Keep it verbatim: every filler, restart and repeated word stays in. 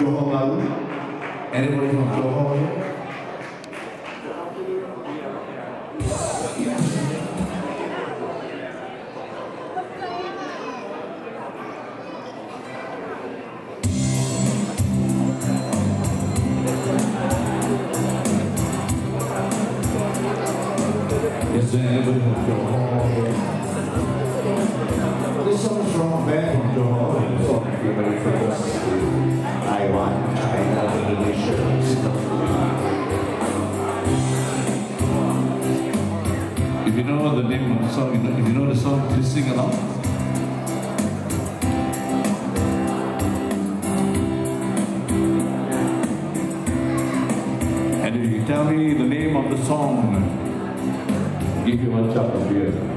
Johor Bahru? Anybody from Johor here? Is there anybody from Johor here? This song is from a band from Johor. This song is very famous in Taiwan, China, Indonesia, Singapore. If you know the name of the song, if you know the song, please sing along. And if you tell me the name of the song, give you one cup of beer.